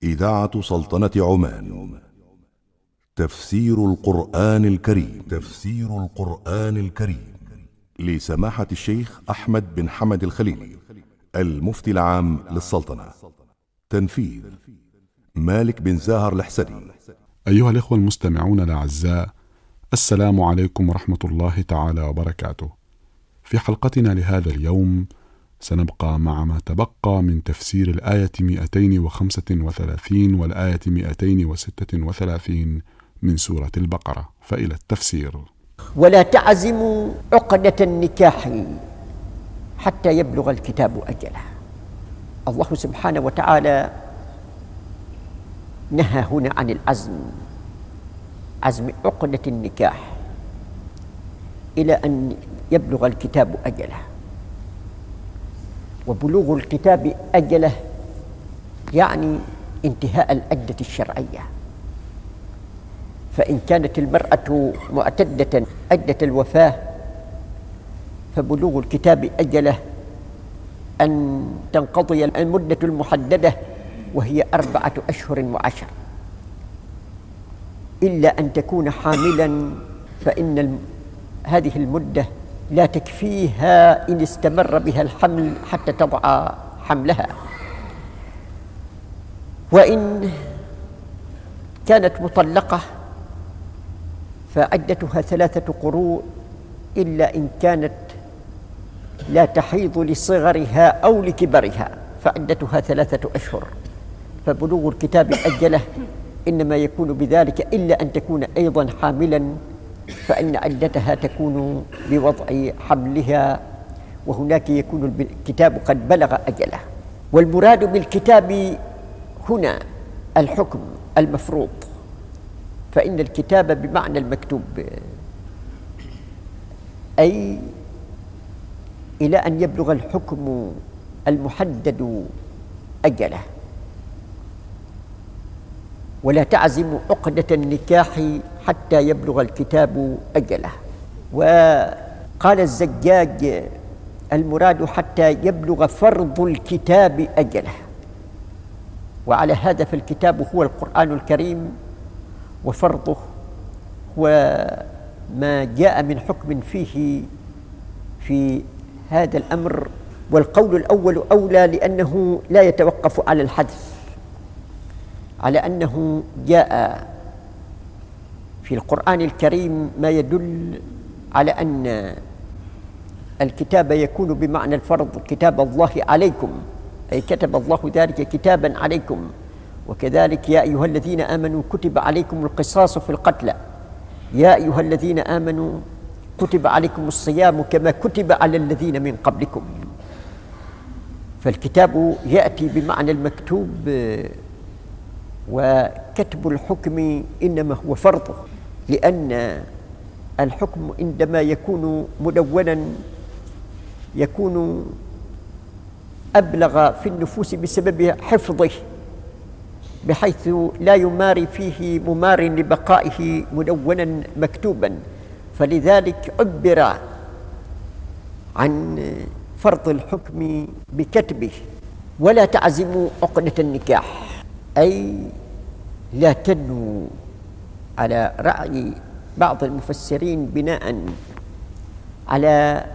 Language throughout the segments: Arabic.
إذاعة سلطنة عمان. تفسير القرآن الكريم. تفسير القرآن الكريم لسماحة الشيخ أحمد بن حمد الخليلي، المفتي العام للسلطنة. تنفيذ مالك بن زاهر الحسني. أيها الإخوة المستمعون الأعزاء، السلام عليكم ورحمة الله تعالى وبركاته. في حلقتنا لهذا اليوم سنبقى مع ما تبقى من تفسير الآية 235 والآية 236 من سورة البقرة، فإلى التفسير. ولا تعزموا عقدة النكاح حتى يبلغ الكتاب أجله. الله سبحانه وتعالى نهى هنا عن عزم عقدة النكاح إلى أن يبلغ الكتاب أجله. وبلوغ الكتاب أجله يعني انتهاء العدة الشرعية. فإن كانت المرأة معتدة عدة الوفاة فبلوغ الكتاب أجله أن تنقضي المدة المحددة وهي 4 أشهر و10، إلا أن تكون حاملا، فإن هذه المدة لا تكفيها إن استمر بها الحمل حتى تضع حملها. وإن كانت مطلقة فعدتها 3 قروء، إلا إن كانت لا تحيض لصغرها أو لكبرها فعدتها 3 أشهر. فبلوغ الكتاب أجله إنما يكون بذلك إلا أن تكون أيضا حاملا، فإن عدتها تكون بوضع حملها، وهناك يكون الكتاب قد بلغ أجله. والمراد بالكتاب هنا الحكم المفروض، فإن الكتاب بمعنى المكتوب، أي إلى أن يبلغ الحكم المحدد أجله. ولا تعزموا عقدة النكاح حتى يبلغ الكتاب أجله. وقال الزجاج المراد حتى يبلغ فرض الكتاب أجله. وعلى هذا فالكتاب هو القرآن الكريم، وفرضه هو ما جاء من حكم فيه في هذا الأمر. والقول الأول أولى لأنه لا يتوقف على الحذف، على أنه جاء في القرآن الكريم ما يدل على أن الكتاب يكون بمعنى الفرض، كتاب الله عليكم، أي كتب الله ذلك كتابا عليكم. وكذلك يا أيها الذين آمنوا كتب عليكم القصاص في القتلى، يا أيها الذين آمنوا كتب عليكم الصيام كما كتب على الذين من قبلكم. فالكتاب يأتي بمعنى المكتوب، وكتب الحكم إنما هو فرضه، لأن الحكم عندما يكون مدونا يكون أبلغ في النفوس بسبب حفظه، بحيث لا يماري فيه ممار لبقائه مدونا مكتوبا. فلذلك عبر عن فرض الحكم بكتبه. ولا تعزموا عقدة النكاح، أي لا تنووا، على رأي بعض المفسرين بناء على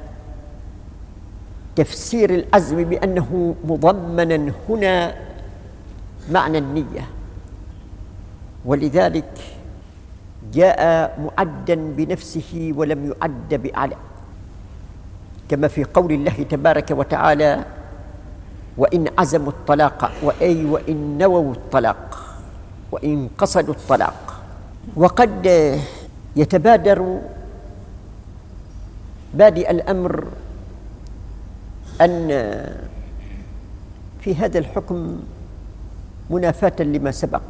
تفسير العزم بأنه مضمنا هنا معنى النية، ولذلك جاء معدا بنفسه ولم يعد بأعلى، كما في قول الله تبارك وتعالى: وإن عزموا الطلاق، وإن نووا الطلاق، وإن قصدوا الطلاق. وقد يتبادر بادئ الأمر أن في هذا الحكم منافاة لما سبق،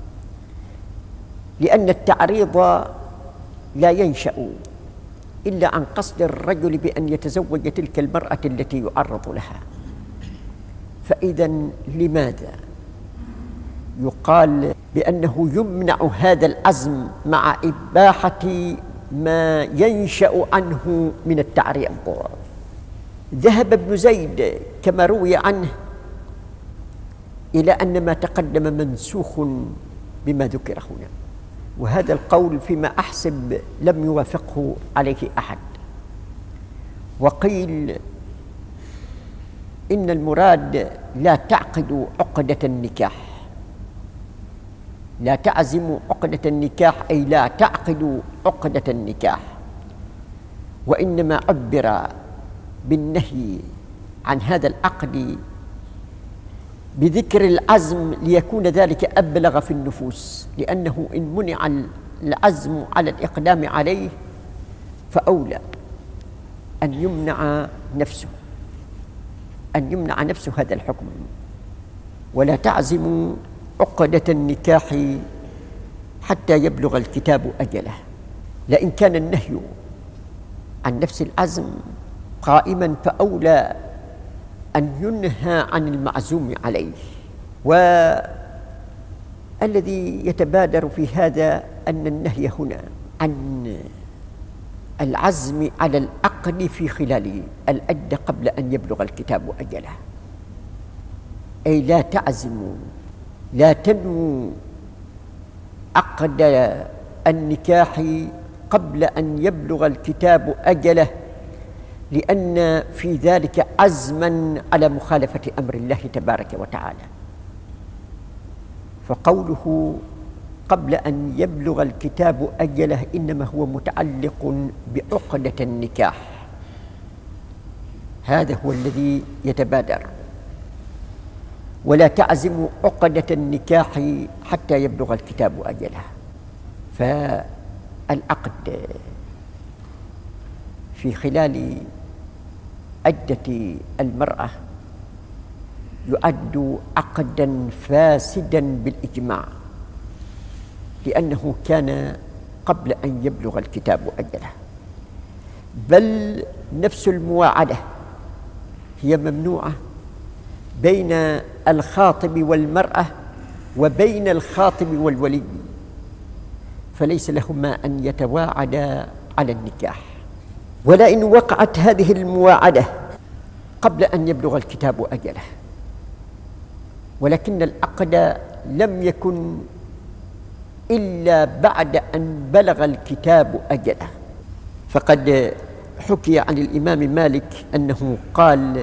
لأن التعريض لا ينشأ إلا عن قصد الرجل بأن يتزوج تلك المرأة التي يعرض لها. فإذا لماذا يقال بأنه يمنع هذا العزم مع إباحة ما ينشأ عنه من التعريض؟ ذهب ابن زيد كما روي عنه إلى أن ما تقدم منسوخ بما ذكر هنا، وهذا القول فيما أحسب لم يوافقه عليه أحد. وقيل إن المراد لا تعقد عقدة النكاح، لا تعزم عقدة النكاح أي لا تعقد عقدة النكاح، وإنما عبر بالنهي عن هذا العقد بذكر العزم ليكون ذلك أبلغ في النفوس، لأنه إن منع العزم على الإقدام عليه فأولى أن يمنع نفسه هذا الحكم. ولا تعزم عقدة النكاح حتى يبلغ الكتاب أجله، لئن كان النهي عن نفس العزم قائما فأولى أن ينهى عن المعزوم عليه. والذي يتبادر في هذا أن النهي هنا عن العزم على العقد في خلال العدة قبل أن يبلغ الكتاب أجله، أي لا تعزموا، لا تنووا عقد النكاح قبل أن يبلغ الكتاب أجله، لأن في ذلك عزما على مخالفة أمر الله تبارك وتعالى. فقوله قبل أن يبلغ الكتاب أجله إنما هو متعلق بعقدة النكاح، هذا هو الذي يتبادر. ولا تعزموا عقدة النكاح حتى يبلغ الكتاب أجله. فالعقد في خلال عدة المرأة يعد عقدا فاسدا بالإجماع، لأنه كان قبل أن يبلغ الكتاب أجله. بل نفس المواعدة هي ممنوعة بين الخاطب والمرأة وبين الخاطب والولي، فليس لهما أن يتواعدا على النكاح. ولئن وقعت هذه المواعدة قبل أن يبلغ الكتاب أجله، ولكن العقد لم يكن إلا بعد أن بلغ الكتاب أجله، فقد حكي عن الإمام مالك أنه قال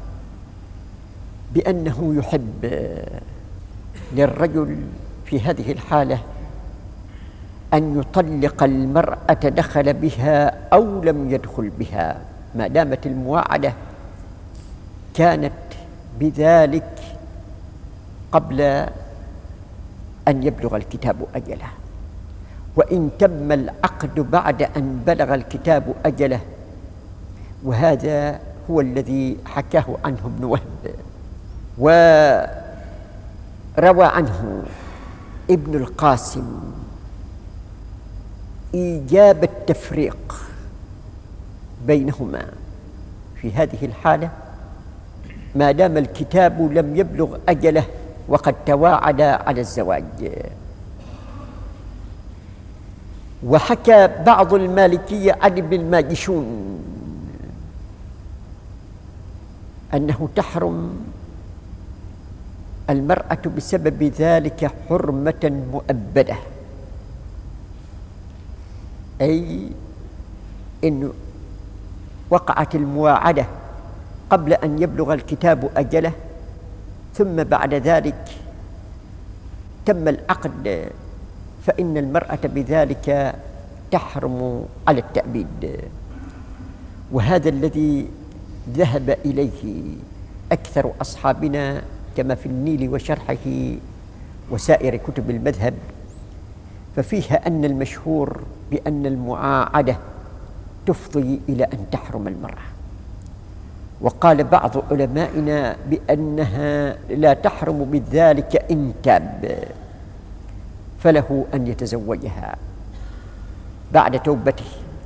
بأنه يحب للرجل في هذه الحالة أن يطلق المرأة دخل بها أو لم يدخل بها، ما دامت المواعدة كانت بذلك قبل أن يبلغ الكتاب أجله. وإن تم العقد بعد أن بلغ الكتاب أجله، وهذا هو الذي حكاه عنه ابن وهب، وروى عنه ابن القاسم إيجاب التفريق بينهما في هذه الحالة ما دام الكتاب لم يبلغ أجله وقد تواعد على الزواج. وحكى بعض المالكية عن ابن الماجشون أنه تحرم المرأة بسبب ذلك حرمة مؤبدة، أي إن وقعت المواعدة قبل أن يبلغ الكتاب أجله، ثم بعد ذلك تم العقد، فإن المرأة بذلك تحرم على التأبيد. وهذا الذي ذهب إليه أكثر أصحابنا كما في النيل وشرحه وسائر كتب المذهب، ففيها أن المشهور بأن المواعدة تفضي إلى أن تحرم المرأة. وقال بعض علمائنا بأنها لا تحرم بذلك إن تاب، فله أن يتزوجها بعد توبته.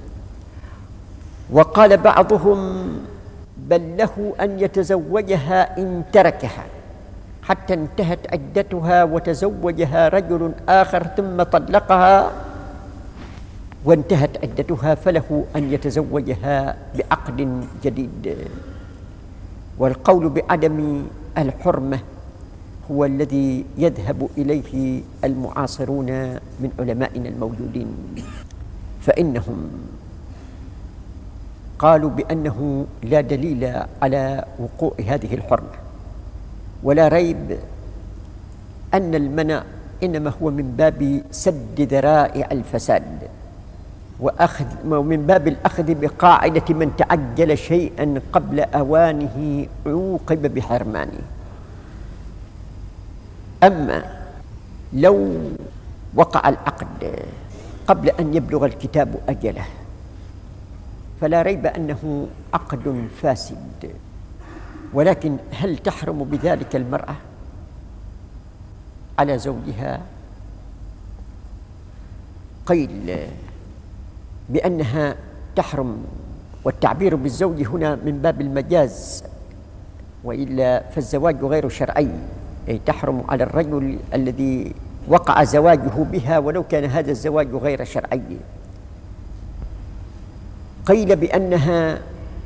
وقال بعضهم بل له أن يتزوجها إن تركها حتى انتهت عدتها وتزوجها رجل آخر ثم طلقها وانتهت عدتها، فله أن يتزوجها بعقد جديد. والقول بعدم الحرمة هو الذي يذهب إليه المعاصرون من علمائنا الموجودين، فإنهم قالوا بأنه لا دليل على وقوع هذه الحرمة، ولا ريب أن المنع إنما هو من باب سد ذرائع الفساد ومن باب الأخذ بقاعدة من تعجل شيئا قبل أوانه عوقب بحرمانه. أما لو وقع العقد قبل أن يبلغ الكتاب أجله فلا ريب أنه عقد فاسد، ولكن هل تحرم بذلك المرأة على زوجها؟ قيل بأنها تحرم، والتعبير بالزوج هنا من باب المجاز، وإلا فالزواج غير شرعي، أي تحرم على الرجل الذي وقع زواجه بها ولو كان هذا الزواج غير شرعي. قيل بأنها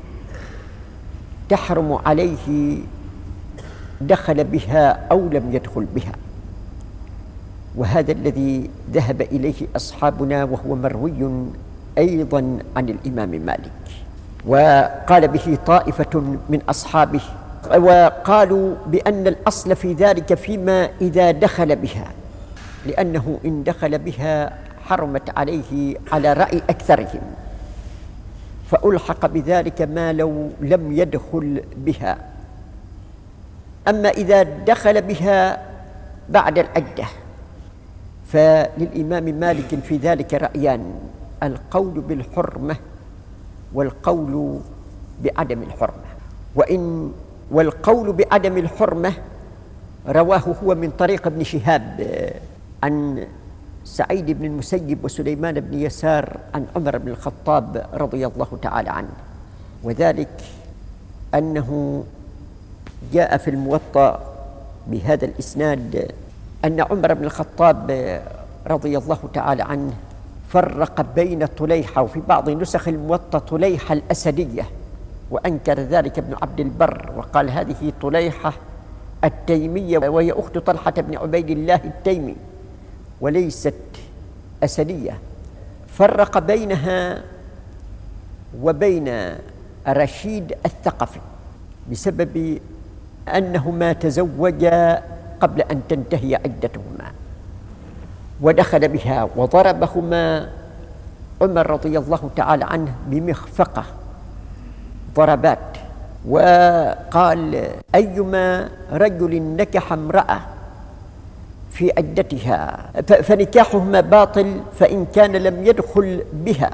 تحرم عليه دخل بها أو لم يدخل بها، وهذا الذي ذهب إليه أصحابنا، وهو مروي أيضا عن الإمام مالك، وقال به طائفة من أصحابه، وقالوا بأن الأصل في ذلك فيما إذا دخل بها، لأنه إن دخل بها حرمت عليه على رأي أكثرهم، فألحق بذلك ما لو لم يدخل بها. أما إذا دخل بها بعد العدة فللإمام مالك في ذلك رأيان: القول بالحرمة والقول بعدم الحرمة. والقول بعدم الحرمة رواه هو من طريق ابن شهاب عن سعيد بن المسيب وسليمان بن يسار عن عمر بن الخطاب رضي الله تعالى عنه، وذلك أنه جاء في الموطأ بهذا الإسناد أن عمر بن الخطاب رضي الله تعالى عنه فرق بين طليحة، وفي بعض نسخ الموطأ طليحة الأسدية، وأنكر ذلك ابن عبد البر وقال هذه طليحة التيمية وهي أخت طلحة بن عبيد الله التيمي وليست أسدية. فرق بينها وبين رشيد الثقفي بسبب أنهما تزوجا قبل أن تنتهي عدتهما، ودخل بها وضربهما عمر رضي الله تعالى عنه بمخفقة ضربات، وقال: أيما رجل نكح امرأة في عدتها فنكاحهما باطل، فإن كان لم يدخل بها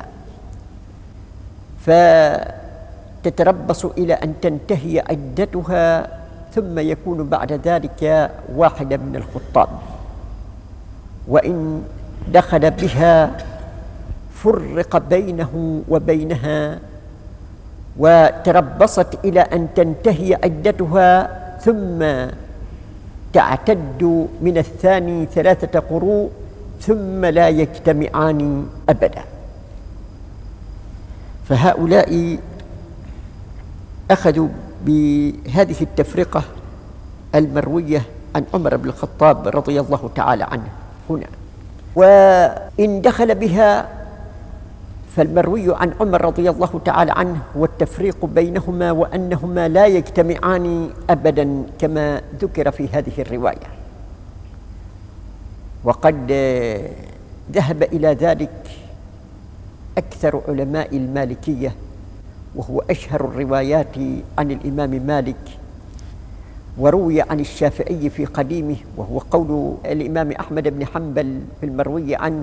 فتتربص إلى أن تنتهي عدتها، ثم يكون بعد ذلك واحدا من الخطاب، وإن دخل بها فرق بينه وبينها وتربصت إلى أن تنتهي عدتها، ثم تعتد من الثاني 3 قروء، ثم لا يجتمعان أبدا. فهؤلاء أخذوا بهذه التفرقة المروية عن عمر بن الخطاب رضي الله تعالى عنه هنا. وإن دخل بها فالمروي عن عمر رضي الله تعالى عنه هو التفريق بينهما وأنهما لا يجتمعان أبدا كما ذكر في هذه الرواية. وقد ذهب إلى ذلك أكثر علماء المالكية، وهو أشهر الروايات عن الإمام مالك، وروي عن الشافعي في قديمه، وهو قول الإمام أحمد بن حنبل في المروي عنه،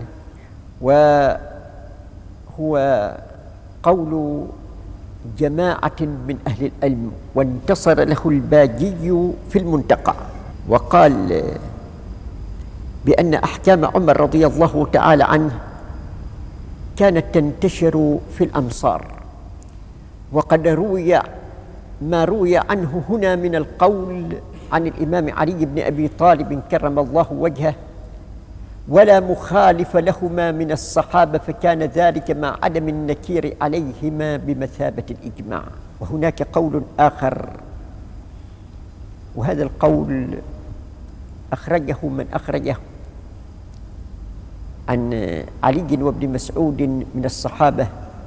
وهو قول جماعة من أهل العلم، وانتصر له الباجي في المنتقى، وقال بأن أحكام عمر رضي الله تعالى عنه كانت تنتشر في الأمصار. وقد روي ما روي عنه هنا من القول عن الإمام علي بن أبي طالب كرم الله وجهه: ولا مخالف لهما من الصحابة، فكان ذلك مع عدم النكير عليهما بمثابة الإجماع. وهناك قول آخر، وهذا القول أخرجه من أخرجه عن علي وابن مسعود من الصحابة،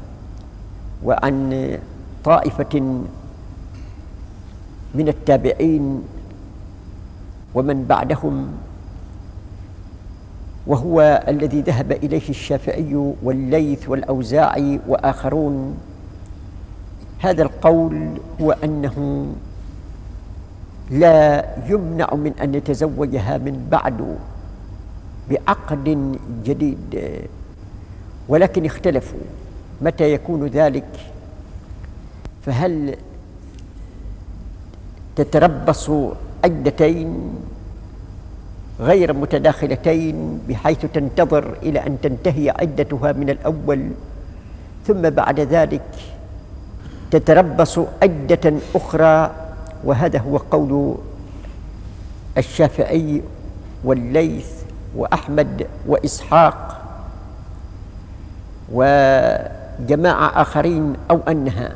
وعن طائفة من التابعين ومن بعدهم، وهو الذي ذهب إليه الشافعي والليث والأوزاعي وآخرون. هذا القول هو أنه لا يمنع من أن يتزوجها من بعد بعقد جديد، ولكن اختلفوا متى يكون ذلك. فهل تتربص عدتين غير متداخلتين بحيث تنتظر إلى أن تنتهي عدتها من الأول، ثم بعد ذلك تتربص عدة أخرى؟ وهذا هو قول الشافعي والليث وأحمد وإسحاق وجماعة آخرين، أو أنها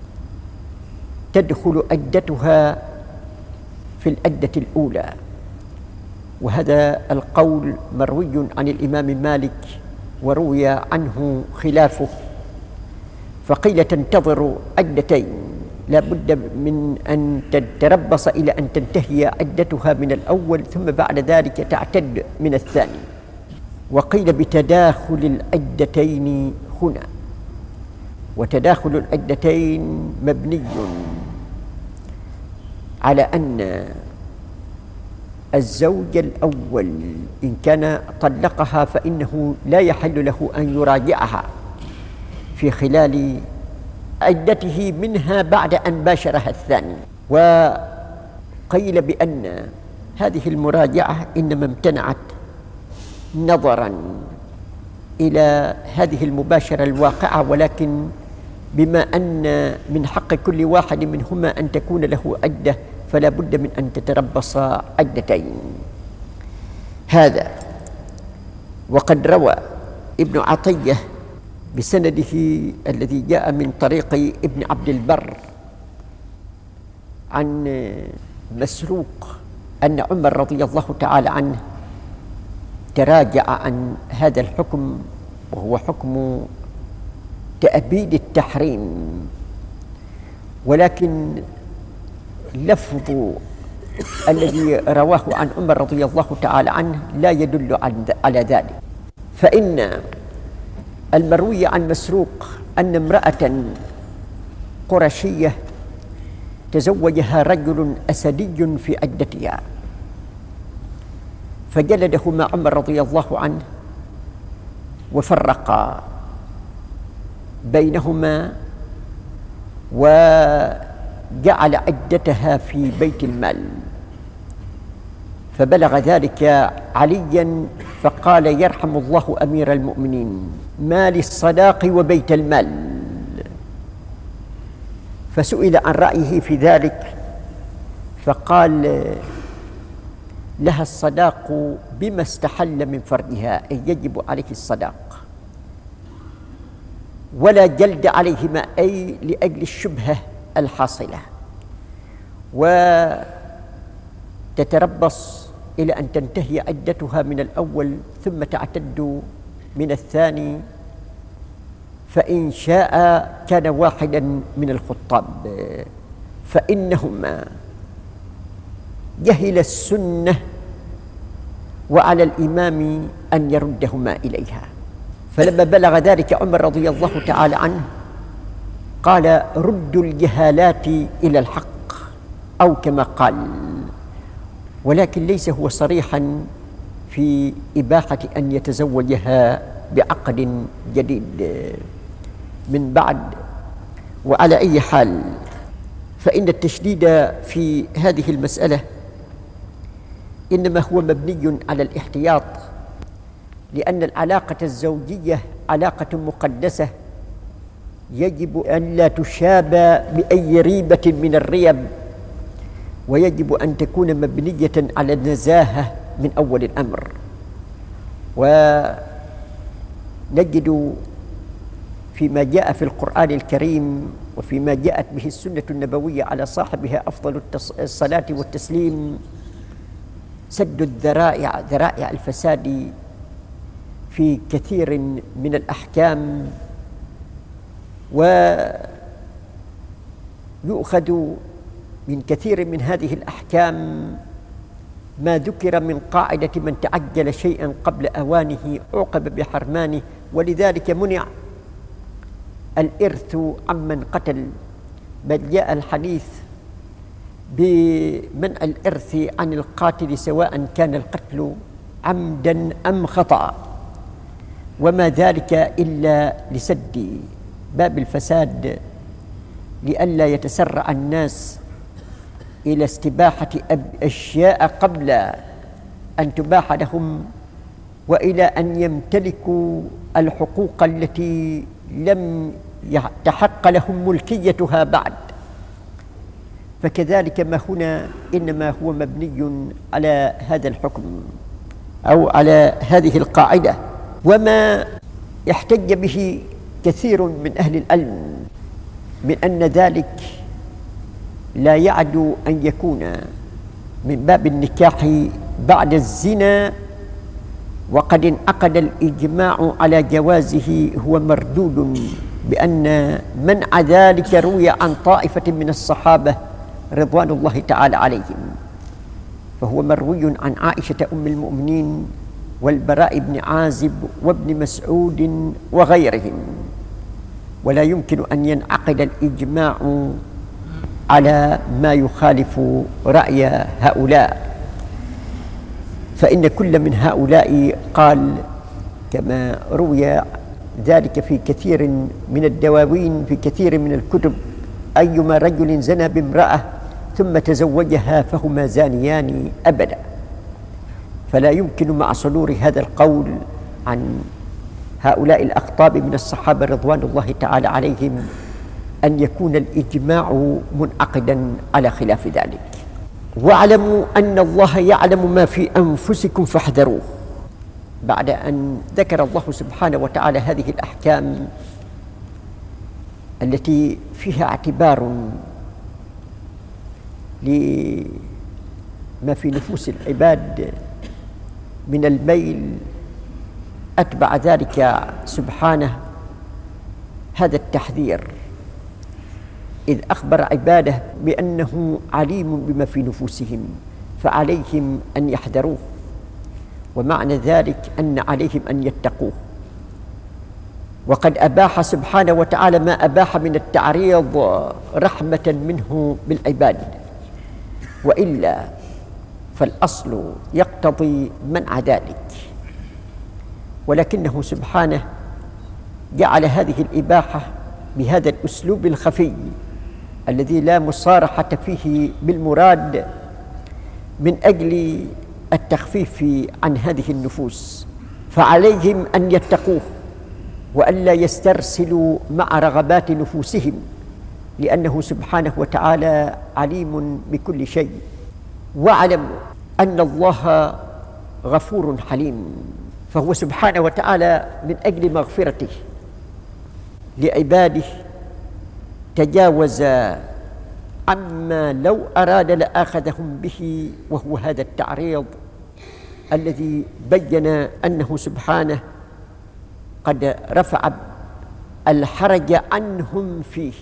تدخل عدتها في العدة الأولى. وهذا القول مروي عن الإمام مالك وروي عنه خلافه، فقيل تنتظر عدتين، لا بد من أن تتربص إلى أن تنتهي عدتها من الأول، ثم بعد ذلك تعتد من الثاني. وقيل بتداخل العدتين هنا، وتداخل العدتين مبني على أن الزوج الأول إن كان طلقها فإنه لا يحل له أن يراجعها في خلال عدته منها بعد أن باشرها الثاني. وقيل بأن هذه المراجعة إنما امتنعت نظرا إلى هذه المباشرة الواقعة، ولكن بما أن من حق كل واحد منهما أن تكون له عدة فلا بد من أن تتربص عدتين. هذا وقد روى ابن عطية بسنده الذي جاء من طريق ابن عبد البر عن مسروق أن عمر رضي الله تعالى عنه تراجع عن هذا الحكم، وهو حكم تأبيد التحريم، ولكن لفظ الذي رواه عن عمر رضي الله تعالى عنه لا يدل على ذلك. فإن المروي عن مسروق أن امرأة قرشية تزوجها رجل أسدي في عدتها، فجلدهما عمر رضي الله عنه وفرقا بينهما، وجعل عدتها في بيت المال. فبلغ ذلك عليا فقال: يرحم الله أمير المؤمنين، ما للصداق وبيت المال. فسئل عن رأيه في ذلك فقال: لها الصداق بما استحل من فرجها، أي يجب عليه الصداق، ولا جلد عليهما، أي لأجل الشبهة الحاصلة، وتتربص إلى أن تنتهي عدتها من الأول ثم تعتد من الثاني، فإن شاء كان واحدا من الخطاب، فإنهما جهل السنة وعلى الإمام أن يردهما إليها. فلما بلغ ذلك عمر رضي الله تعالى عنه قال: ردوا الجهالات إلى الحق، أو كما قال، ولكن ليس هو صريحا في إباحة أن يتزوجها بعقد جديد من بعد. وعلى أي حال فإن التشديد في هذه المسألة إنما هو مبني على الاحتياط، لأن العلاقة الزوجية علاقة مقدسة يجب أن لا تشابه بأي ريبة من الريب، ويجب أن تكون مبنية على النزاهة من أول الأمر. ونجد فيما جاء في القرآن الكريم وفيما جاءت به السنة النبوية على صاحبها أفضل الصلاة والتسليم سد الذرائع، ذرائع الفساد في كثير من الأحكام، ويؤخذ من كثير من هذه الأحكام ما ذكر من قاعدة من تعجل شيئا قبل أوانه عوقب بحرمانه، ولذلك منع الإرث عمن قتل، بل جاء الحديث بمنع الإرث عن القاتل سواء كان القتل عمدا أم خطأ، وما ذلك إلا لسد باب الفساد، لئلا يتسرع الناس إلى استباحة أشياء قبل أن تباح لهم، وإلى أن يمتلكوا الحقوق التي لم يتحق لهم ملكيتها بعد. فكذلك ما هنا إنما هو مبني على هذا الحكم أو على هذه القاعدة، وما يحتج به كثير من أهل العلم من أن ذلك لا يعد أن يكون من باب النكاح بعد الزنا وقد انعقد الإجماع على جوازه هو مردود، بأن منع ذلك روي عن طائفة من الصحابة رضوان الله تعالى عليهم، فهو مروي عن عائشة أم المؤمنين والبراء بن عازب وابن مسعود وغيرهم، ولا يمكن أن ينعقد الإجماع على ما يخالف رأي هؤلاء، فإن كل من هؤلاء قال كما روي ذلك في كثير من الدواوين في كثير من الكتب: أيما رجل زنى بامرأة ثم تزوجها فهما زانيان أبدا. فلا يمكن مع صدور هذا القول عن هؤلاء الأخطاب من الصحابة رضوان الله تعالى عليهم أن يكون الإجماع منعقدا على خلاف ذلك. واعلموا أن الله يعلم ما في أنفسكم فاحذروه. بعد أن ذكر الله سبحانه وتعالى هذه الأحكام التي فيها اعتبار لما في نفوس العباد من الميل، أتبع ذلك سبحانه هذا التحذير، إذ أخبر عباده بأنه عليم بما في نفوسهم فعليهم أن يحذروه، ومعنى ذلك أن عليهم أن يتقوه. وقد أباح سبحانه وتعالى ما أباح من التعريض رحمة منه بالعباد، وإلا فالأصل يقتضي منع ذلك، ولكنه سبحانه جعل هذه الإباحة بهذا الأسلوب الخفي الذي لا مصارحة فيه بالمراد من أجل التخفيف عن هذه النفوس، فعليهم أن يتقوه وألا يسترسلوا مع رغبات نفوسهم، لأنه سبحانه وتعالى عليم بكل شيء. واعلموا أن الله غفور حليم، فهو سبحانه وتعالى من أجل مغفرته لعباده تجاوز عما لو أراد لآخذهم به، وهو هذا التعريض الذي بين أنه سبحانه قد رفع الحرج عنهم فيه،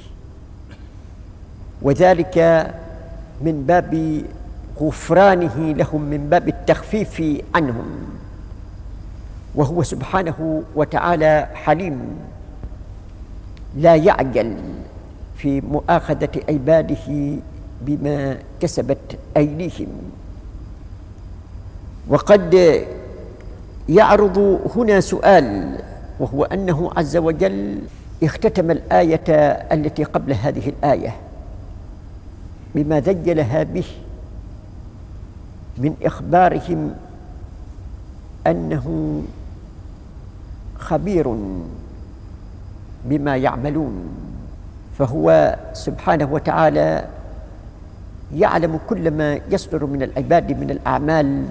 وذلك من باب غفرانه لهم، من باب التخفيف عنهم، وهو سبحانه وتعالى حليم لا يعجل في مؤاخذة عباده بما كسبت أيديهم. وقد يعرض هنا سؤال، وهو أنه عز وجل اختتم الآية التي قبل هذه الآية بما ذجلها به من إخبارهم أنه خبير بما يعملون، فهو سبحانه وتعالى يعلم كل ما يصدر من العباد من الأعمال،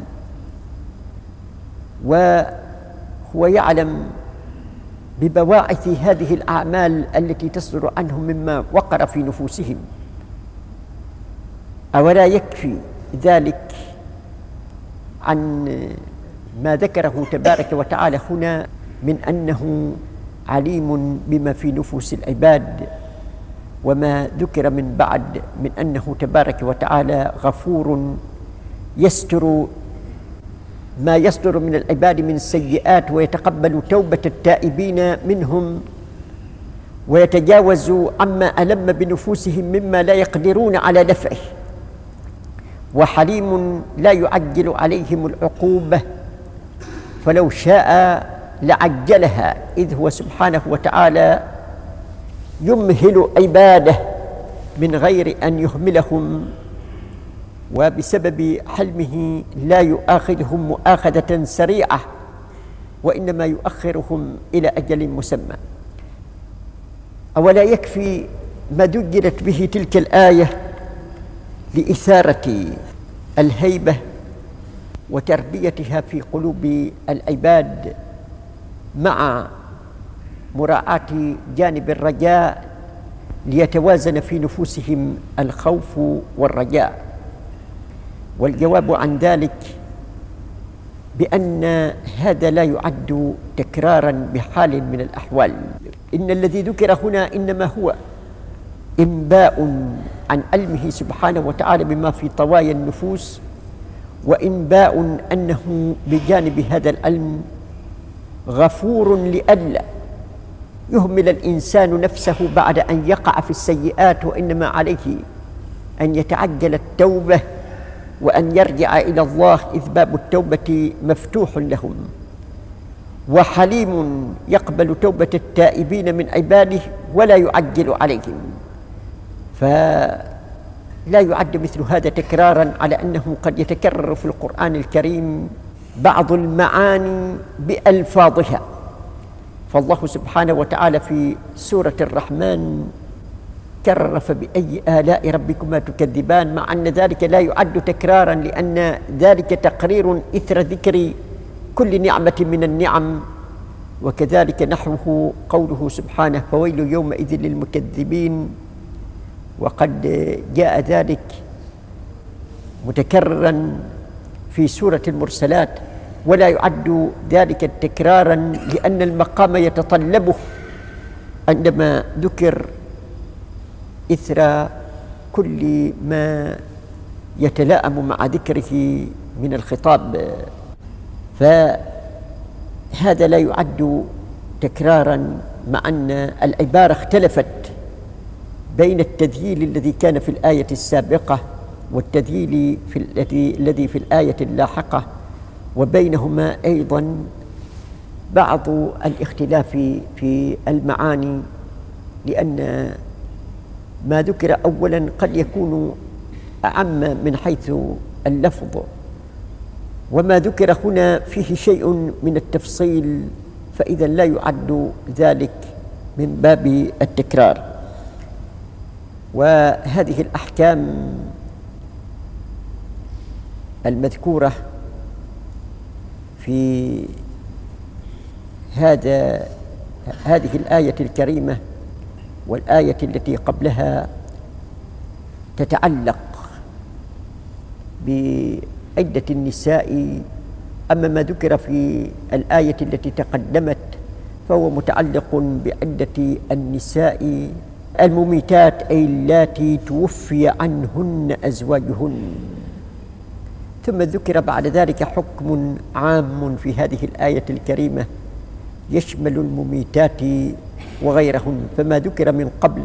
وهو يعلم ببواعث هذه الأعمال التي تصدر عنهم مما وقر في نفوسهم. أولا يكفي ذلك عن ما ذكره تبارك وتعالى هنا من أنه عليم بما في نفوس العباد، وما ذكر من بعد من أنه تبارك وتعالى غفور يستر ما يصدر من العباد من السيئات، ويتقبل توبة التائبين منهم، ويتجاوز عما ألم بنفوسهم مما لا يقدرون على دفعه، وحليم لا يعجل عليهم العقوبة، فلو شاء لعجلها، إذ هو سبحانه وتعالى يمهل عباده من غير أن يهملهم، وبسبب حلمه لا يؤاخذهم مؤاخذة سريعة، وإنما يؤخرهم إلى أجل مسمى. أولا يكفي ما دجلت به تلك الآية لإثارة الهيبة وتربيتها في قلوب العباد، مع مراعاة جانب الرجاء ليتوازن في نفوسهم الخوف والرجاء. والجواب عن ذلك بأن هذا لا يعد تكرارا بحال من الأحوال. إن الذي ذكر هنا إنما هو إنباء عن علمه سبحانه وتعالى بما في طوايا النفوس، وإنباء أنه بجانب هذا العلم غفور لئلا يهمل الإنسان نفسه بعد أن يقع في السيئات، وإنما عليه أن يتعجل التوبة وأن يرجع إلى الله، إذ باب التوبة مفتوح لهم. وحليم يقبل توبة التائبين من عباده ولا يعجل عليهم، فلا يعد مثل هذا تكرارا، على أنه قد يتكرر في القرآن الكريم بعض المعاني بألفاظها. فالله سبحانه وتعالى في سورة الرحمن كرر فبأي آلاء ربكما تكذبان، مع أن ذلك لا يعد تكرارا، لأن ذلك تقرير إثر ذكر كل نعمة من النعم. وكذلك نحوه قوله سبحانه فويل يومئذ للمكذبين، وقد جاء ذلك متكررا في سورة المرسلات، ولا يعد ذلك تكرارا لأن المقام يتطلبه عندما ذكر إثر كل ما يتلائم مع ذكره من الخطاب. فهذا لا يعد تكرارا، مع أن العبارة اختلفت بين التذييل الذي كان في الآية السابقة والتذييل الذي في الآية اللاحقة، وبينهما أيضا بعض الاختلاف في المعاني، لأن ما ذكر أولا قد يكون أعم من حيث اللفظ، وما ذكر هنا فيه شيء من التفصيل، فإذا لا يعد ذلك من باب التكرار. وهذه الأحكام المذكورة في هذه الآية الكريمة والآية التي قبلها تتعلق بعدة النساء. أما ما ذكر في الآية التي تقدمت فهو متعلق بعدة النساء المميتات، أي اللاتي توفي عنهن أزواجهن. ثم ذكر بعد ذلك حكم عام في هذه الآية الكريمة يشمل المميتات وغيرهن. فما ذكر من قبل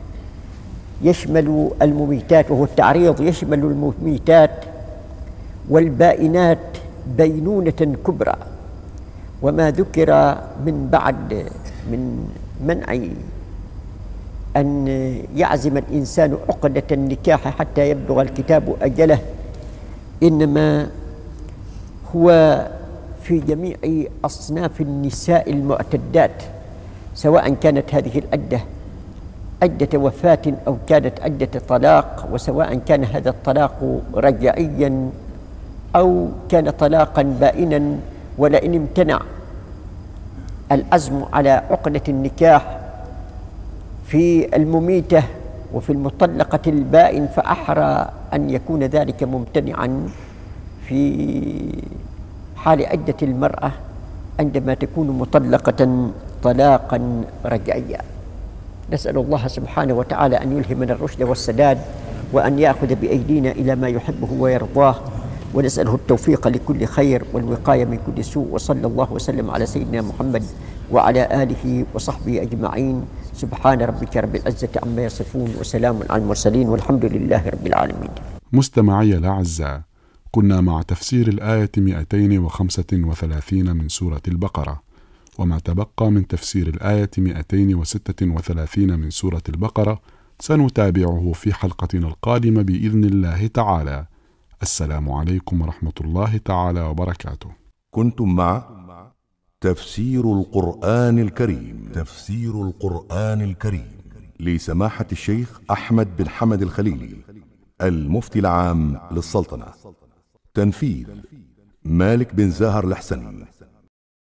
يشمل المميتات، وهو التعريض، يشمل المميتات والبائنات بينونة كبرى. وما ذكر من بعد من منع أن يعزم الإنسان عقدة النكاح حتى يبلغ الكتاب أجله، إنما هو في جميع أصناف النساء المعتدات، سواء كانت هذه العدة عدة وفاة أو كانت عدة طلاق، وسواء كان هذا الطلاق رجعيا أو كان طلاقا بائنا. ولئن امتنع العزم على عقدة النكاح في المميتة وفي المطلقة البائن، فأحرى أن يكون ذلك ممتنعا في حال عدة المرأة عندما تكون مطلقة طلاقا رجعيا. نسأل الله سبحانه وتعالى أن يلهمنا الرشد والسداد، وأن يأخذ بأيدينا إلى ما يحبه ويرضاه، ونسأله التوفيق لكل خير والوقاية من كل سوء. وصلى الله وسلم على سيدنا محمد وعلى آله وصحبه أجمعين. سبحان ربك رب العزة عما يصفون، وسلام على المرسلين، والحمد لله رب العالمين. مستمعي الأعزاء، كنا مع تفسير الآية 235 من سورة البقرة، وما تبقى من تفسير الآية 236 من سورة البقرة سنتابعه في حلقتنا القادمة بإذن الله تعالى. السلام عليكم ورحمة الله تعالى وبركاته. كنتم مع تفسير القرآن الكريم، تفسير القرآن الكريم لسماحة الشيخ أحمد بن حمد الخليلي، المفتي العام للسلطنة. تنفيذ مالك بن زاهر الحسني.